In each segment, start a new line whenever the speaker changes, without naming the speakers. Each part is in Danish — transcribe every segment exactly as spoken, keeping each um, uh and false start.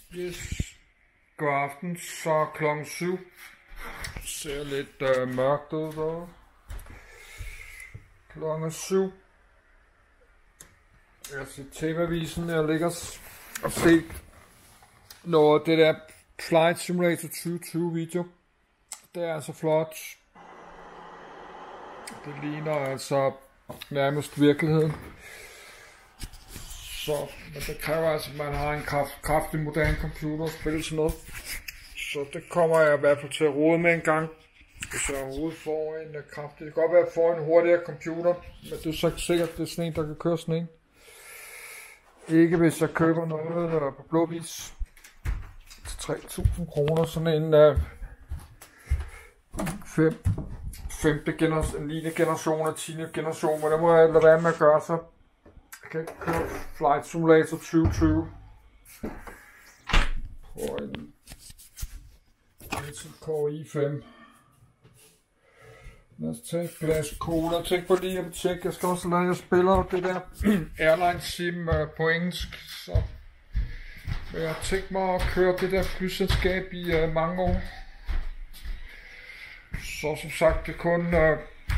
Yes. God aften, så klokken syv. Ser lidt øh, mørkt ud der. Klokken syv. Jeg ser T V-avisen, jeg ligger og se noget af det der Flight Simulator tyve tyve video. Det er altså flot. Det ligner altså nærmest virkeligheden. Så, men det kræver altså, at man har en kraft, kraftig moderne computer at spille sådan noget. Så det kommer jeg i hvert fald til at rode med en gang. Hvis jeg overhovedet får en uh, kraftig. Det kan godt være, at jeg får en hurtigere computer, men det er så ikke sikkert, at det er sådan en, der kan køre sådan en. Ikke hvis jeg køber noget uh, på blåvis til tre tusind kroner. Sådan en uh, fem, femte generation, niende generation og tiende generation, men det må jeg lade være med at gøre så. Jeg kan ikke køre Flight Simulator tyve tyve på en Intel Core i fem. Lad os tage et glas cola. Tænk på lige at tjekke. Jeg skal også lade jer spille det der Airline Sim på engelsk. Så jeg har tænkt mig at køre det der flyselskab i uh, mange år. Så som sagt, det kun uh,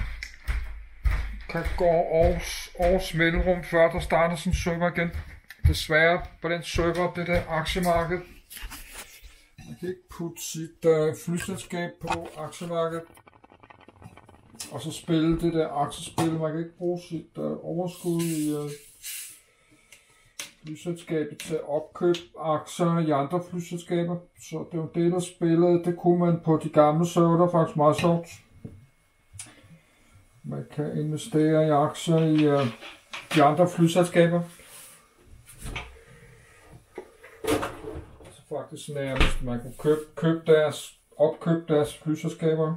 kan gå års, års mellemrum, før der starter sådan en server igen. Desværre på den server, det der aktiemarked. Man kan ikke putte sit uh, flyselskab på aktiemarkedet og så spille det der aktiespil. Man kan ikke bruge sit uh, overskud i uh, flyselskabet til at opkøbe aktier i andre flyselskaber. Så det var det, der spillede. Det kunne man på de gamle server, der er faktisk meget sjovt. Man kan investere i aktier i uh, de andre flyselskaber. Så faktisk nærmest, man kunne købe, købe deres, opkøbe deres flyselskaber.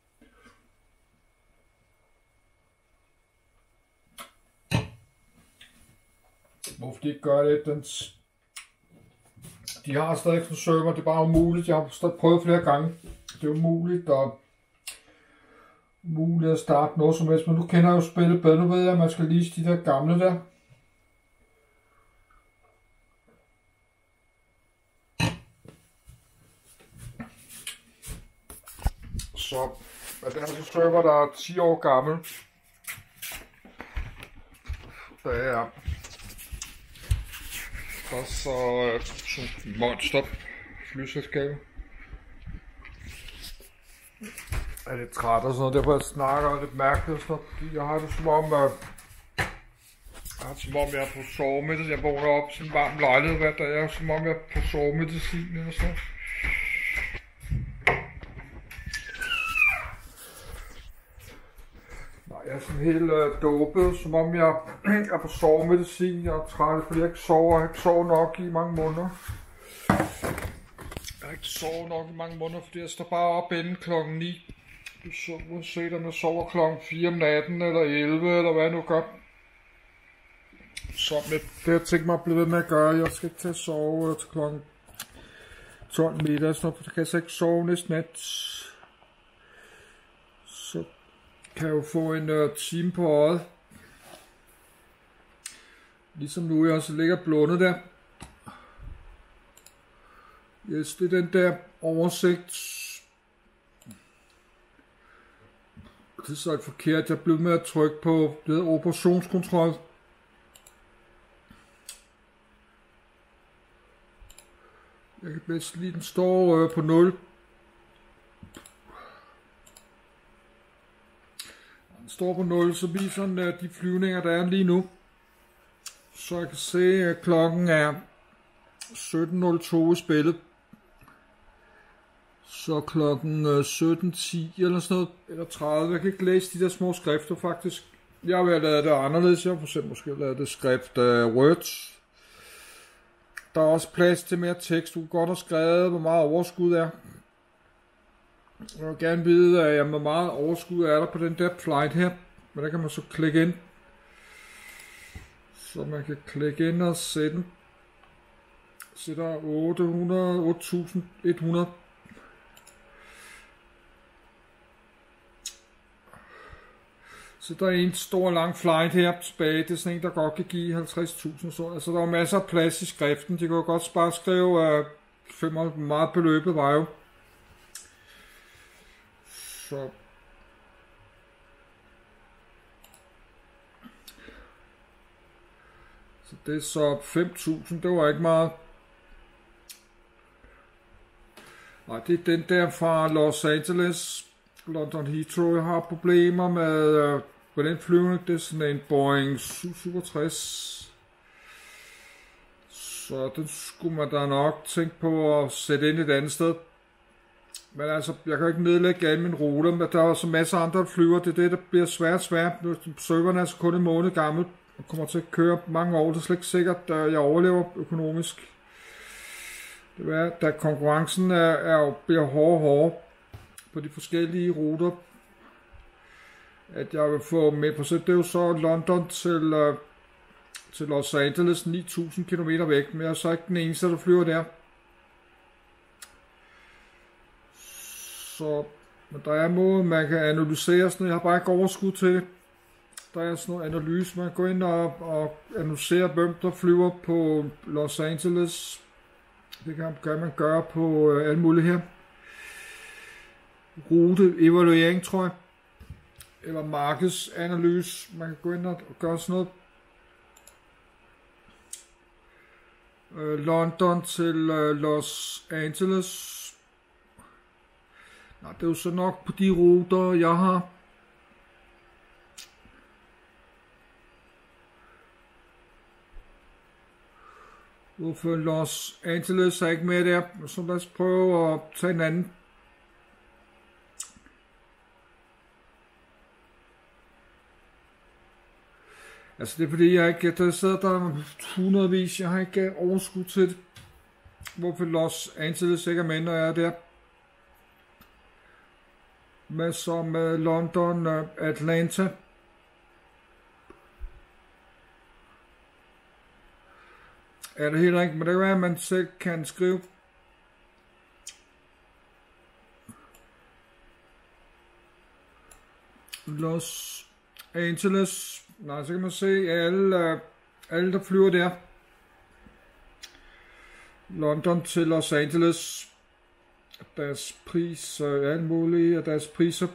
Hvorfor de ikke gør det? Den, de har stadig en server, det er bare umuligt. Jeg har stadig prøvet flere gange. Det er umuligt at, umuligt at starte noget som helst, men nu kender jeg jo spillet bedre. Nu ved jeg, at man skal lease de der gamle der. Så det er altså en server, der er ti år gammel. Det er og så uh, Monster flyselskabet. Jeg er lidt træt og sådan noget, derfor jeg snakker lidt mærkeligt og sådan noget. Jeg har det som om, uh, jeg har det som om jeg er på sovemedicin. Jeg vågner op i sådan en varm lejlighed hver dag. Jeg er som om jeg er på sovemedicin eller sådan. Jeg er sådan helt øh, dopet, som om jeg er på sovemedicin. Jeg er træt, fordi jeg ikke sover. Jeg har ikke sovet nok i mange måneder. Jeg har ikke sovet nok i mange måneder, fordi jeg står bare op inden klokken ni. Så uanset om jeg sover klokken fire om natten, eller elleve, eller hvad jeg nu gør. Så med det har jeg tænkt mig at blive ved med at gøre. Jeg skal ikke til at sove til klokken tolv middag, så kan jeg så ikke sove næste nat. Så kan jeg jo få en uh, time på øjet. Ligesom nu, jeg også ligger blundet der. Yes, det er den der oversigt. Det er så forkert. Jeg blev med at trykke på det hedder operationskontrol. Jeg kan bedst lige den står øh, på nul. Står på nul, så viser den uh, de flyvninger, der er lige nu. Så jeg kan se, at klokken er sytten nul to i spillet. Så klokken uh, sytten ti eller sådan noget, eller tredive. Jeg kan ikke læse de der små skrifter faktisk. Jeg vil have lavet det anderledes. Jeg har for eksempel måske lavet det skrift uh, Words. Der er også plads til mere tekst. Du kan godt have skrevet, hvor meget overskud er. Jeg vil gerne vide, at jeg hvor meget overskud er der på den der flight her. Men der kan man så klikke ind. Så man kan klikke ind og sætte. Så der er otte hundrede, otte tusind et hundrede. Så der er en stor lang flight her tilbage. Det er sådan en, der godt kan give halvtreds tusind. Så altså, der er masser af plads i skriften. De kan jo godt bare skrive uh, femoghalvfems, meget beløbet var jo. Så Så det er så fem tusind, det var ikke meget. Nej, det er den der fra Los Angeles, London Heathrow. Jeg har problemer med, øh, med den flyvning. Det er sådan en Boeing syv syvogtres. Så den skulle man da nok tænke på at sætte ind et andet sted. Men altså, jeg kan ikke nedlægge alle mine ruter, men der er så masser af andre flyver. Det er det, der bliver svært svært. Serveren er altså kun en måned gammel og kommer til at køre mange år. Det er slet ikke sikkert, at jeg overlever økonomisk. Det er, da konkurrencen er, er jo, bliver hårdere og hårdere på de forskellige ruter, at jeg vil få med på. Så det er jo så London til, uh, til Los Angeles, ni tusind kilometer væk, men jeg er så ikke den eneste, der flyver der. Så men der er en måde, man kan analysere sådan. Jeg har bare ikke overskud til det. Der er sådan noget analyse, man går ind og, og analyserer, hvem der flyver på Los Angeles. Det kan, kan man gøre på øh, alle mulige her. Rute, evaluering, tror jeg. Eller markedsanalyse. Man kan gå ind og gøre sådan noget. Øh, London til øh, Los Angeles. Nej, det er jo så nok på de ruter, jeg har. Hvorfor Los Angeles er ikke med der, så lad os prøve at tage en anden. Altså det er fordi jeg ikke, der sidder der hundredvis, jeg har ikke overskud til det. Hvorfor Los Angeles ikke er med, når jeg er der. Men som London, Atlanta. Er det heller ikke, men det kan være, at man selv kan skrive. Los Angeles. Nej, så kan man se alle, alle der flyver der. London til Los Angeles. Deres pris, øh, alt muligt, og deres priser.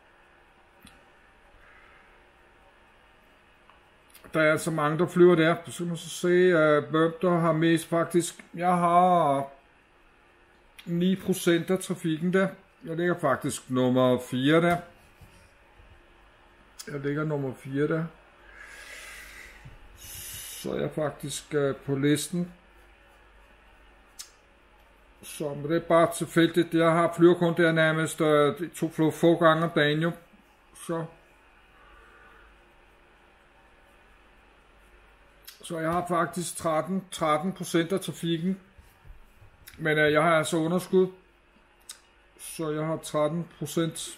Der er så mange, der flyver der. Så kan man så se, øh, hvem der har mest faktisk. Jeg har ni procent af trafikken der. Jeg ligger faktisk nummer fire der. Jeg ligger nummer fire der. Så er jeg faktisk øh, på listen. Så men det er bare tilfældigt. Jeg har flyver kun der nærmest øh, to flyver få gange om dagen jo. Så. Så jeg har faktisk tretten procent af trafikken. Men øh, jeg har altså underskud. Så jeg har tretten procent.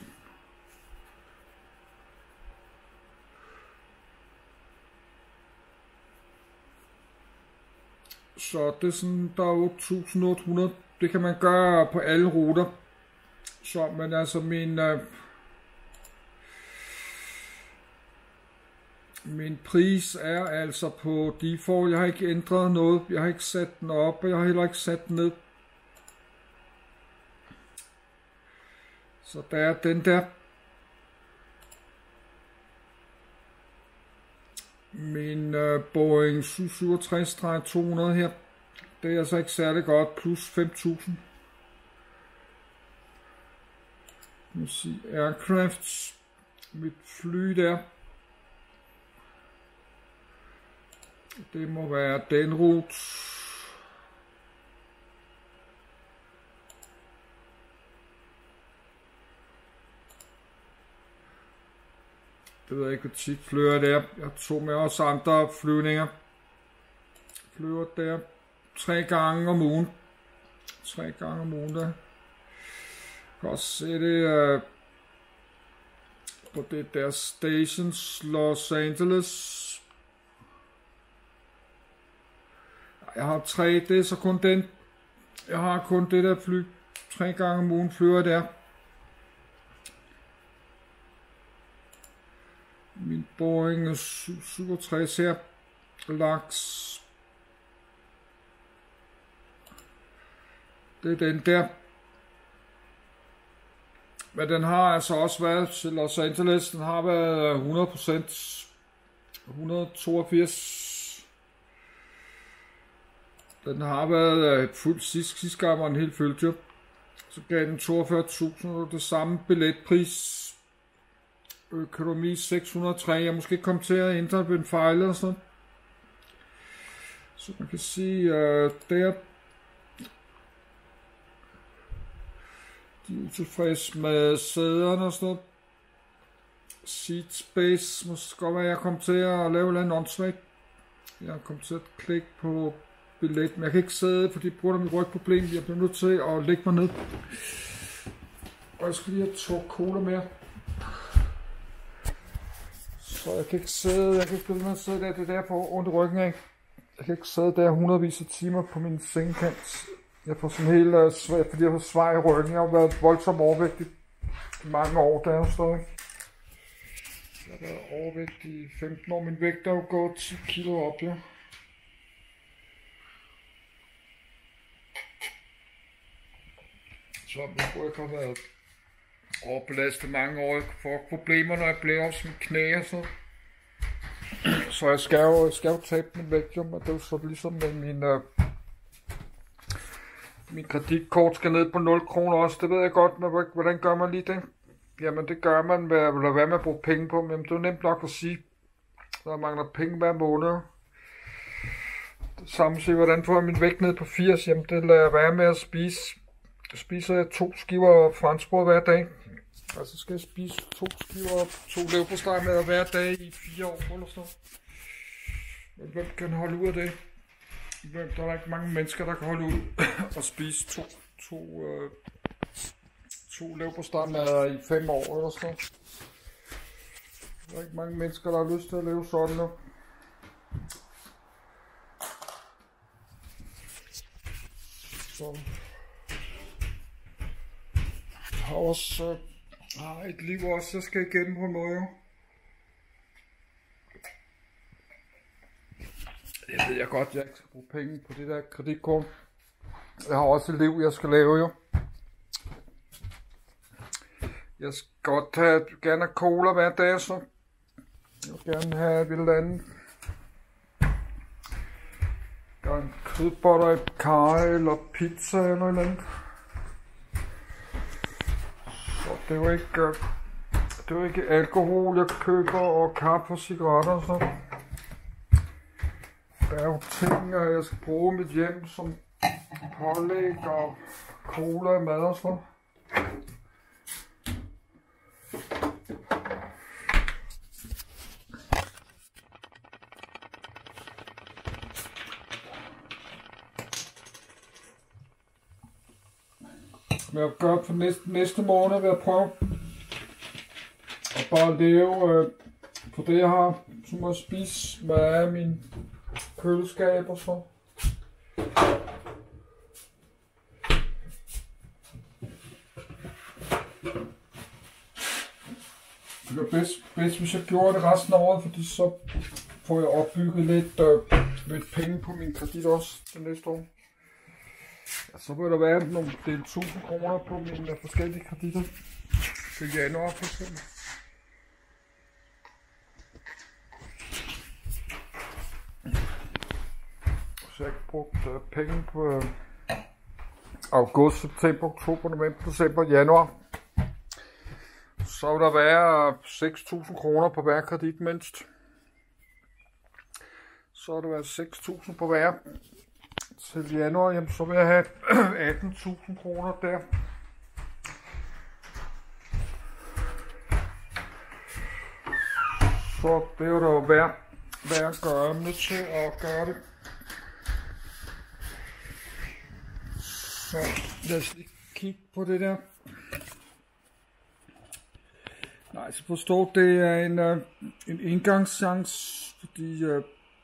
Så det er sådan, der er otte tusind otte hundrede. Det kan man gøre på alle ruter. Så, men altså min... Øh, min pris er altså på default. Jeg har ikke ændret noget. Jeg har ikke sat den op, og jeg har heller ikke sat den ned. Så der er den der. Min øh, Boeing syv syvogtres to hundrede her. Det er altså ikke særlig godt. Plus fem tusind. Nu sige Aircraft. Mit fly der. Det må være den rute. Det ved jeg ikke, hvor tit flyver der. Jeg tog med også andre flyvninger. Flyver der tre gange om ugen. Tre gange om ugen der. Jeg kan også se det uh, på det der Stations Los Angeles. Jeg har tre, det er så kun den. Jeg har kun det der fly. Tre gange om ugen flyver der. Min Boeing syv syvogtres her. Laks. Det er den der. Men den har altså også været til Los Angeles. Den har været hundrede procent. et hundrede og toogfirs. Den har været fuldt sidst. Sidste gang var den helt fyldt jo. Så gav den toogfyrre tusind. Det samme billetpris. Økonomi seks hundrede og tre. Jeg måske kom til at ændre ved en fejl eller sådan. Så man kan sige, uh, der de er utilfredse med sæderne og sådan noget. Seat space, måske godt være, jeg kom til at lave noget åndssvagt. Jeg kom til at klikke på billet, men jeg kan ikke sidde, fordi jeg bruger mit rygproblem. Jeg bliver nødt til at lægge mig ned. Og jeg skal lige have to cola mere. Så jeg kan ikke sidde, jeg kan ikke blive med at sidde der, det er derfor ondt i ryggen af. Jeg kan ikke sidde der hundredvis af timer på min sengekant. Jeg får sådan helt uh, svært, fordi jeg har svær i ryggen. Jeg har været voldsomt overvægtig i mange år, der er stadig. Jeg har været overvægtig i femten år. Min vægt er jo gået ti kilo op, ja. Så jeg burde ikke have været overbelastet mange år. Jeg får problemer, når jeg bliver også med knæ og så. Så jeg skal jo, jeg skal jo tabe min vægt, jo, men det er jo så ligesom med min, uh, min kreditkort skal ned på nul kroner også. Det ved jeg godt, men hvordan gør man lige det? Jamen det gør man ved at lade være med at bruge penge på, men det er jo nemt nok at sige, der mangler penge hver måned. Det samme siger, hvordan får jeg min vægt ned på firs? Jamen det lader jeg være med at spise. Så spiser jeg to skiver franskbrød hver dag. Og så skal jeg spise to skiver og to leverpostej med hver dag i fire år eller sådan noget. Men hvem kan holde ud af det? Hvem, der er ikke mange mennesker, der kan holde ud og spise to, to, øh, to leverpostej med i fem år eller sådan noget. Der er ikke mange mennesker, der har lyst til at leve sådan nu. Så. Jeg har også øh, har et liv også, jeg skal igennem på en måde jo. Det ved jeg godt, jeg ikke skal bruge penge på det der kreditkort. Jeg har også et liv, jeg skal lave jo. Jeg skal godt have, gerne have cola hver dag, så jeg vil gerne have et eller andet. Der er en kødboller i karry eller pizza eller noget andet. Så det er jo ikke, det er jo ikke alkohol, jeg køber, og kaffe og cigaretter og sådan. Der er jo ting, jeg skal bruge i mit hjem, som pålæg og cola og mad og sådan. Men jeg gør for næste, næste måned ved at prøve at bare leve øh, på det jeg har, som at spise med min køleskab og så. Det er bedst, bedst hvis jeg gjorde det resten af året, fordi så får jeg opbygget lidt, øh, lidt penge på min kredit også til næste år. Ja, så vil der være nogle del tusind kroner på mine forskellige kreditter til januar for eksempel. Så jeg har ikke brugt uh, penge på uh, august, september, oktober, november, december, januar. Så vil der være seks tusind kroner på hver kredit mindst. Så vil der være seks tusind på hver. Til januar, jamen, så vil jeg have atten tusind kroner der. Så det er jo da værd, værd at gøre. Jeg er nødt til at gøre det. Så lad os lige kigge på det der. Nej, så forstå, det er en, uh, en engangschance, fordi uh,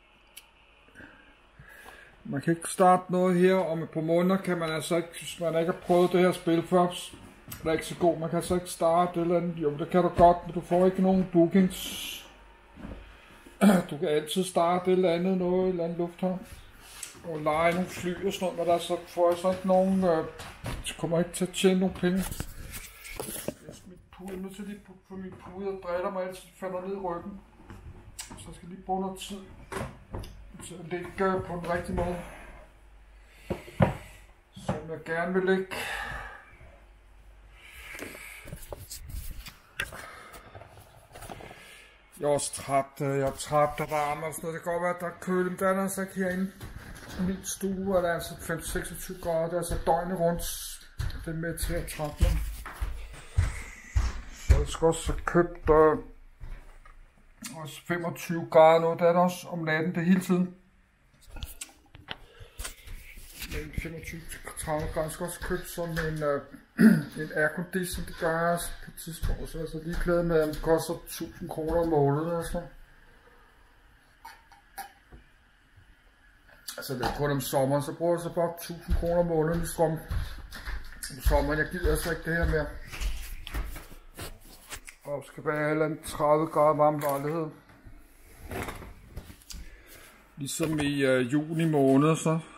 man kan ikke starte noget her, og med på måneder kan man altså ikke, hvis man ikke har prøvet det her spil før, det er ikke så god, man kan altså ikke starte eller andet. Jo, det kan du godt, men du får ikke nogen bookings. Du kan altid starte et eller andet, noget, et eller andet lufthavn. og lege nogle fly og sådan noget, men der så får jeg sådan nogle, øh, så kommer jeg ikke til at tjene nogle penge. Jeg skal pude, nu til lige på min pude og drætter mig altid, falder ned i ryggen. Så jeg skal lige bruge noget tid til at ligge på den rigtige måde. Som jeg gerne vil ligge. Jeg er også træt, jeg er træt af varme og sådan noget. Det kan godt være, at der er køle, men der er altså ikke herinde i min stue, hvor der er altså femten til seksogtyve grader. Det er altså døgnet rundt. Det er med til at trætte mig. Så jeg skal også have købt øh, også femogtyve grader nu. Det er der også om natten, det hele tiden. Men femogtyve til tredive grader. Jeg skal også købe sådan en, øh, en aircondition. Det gør jeg på et tidspunkt. Så er jeg så lige glad med, at det koster tusind kroner om måneden. Altså. altså det er kun om sommeren, så bruger jeg så bare tusind kroner om måneden i strøm. Om sommeren, jeg gider altså ikke det her mere. Og det skal være en tredive grader varm lejlighed. Ligesom i øh, juni måned, så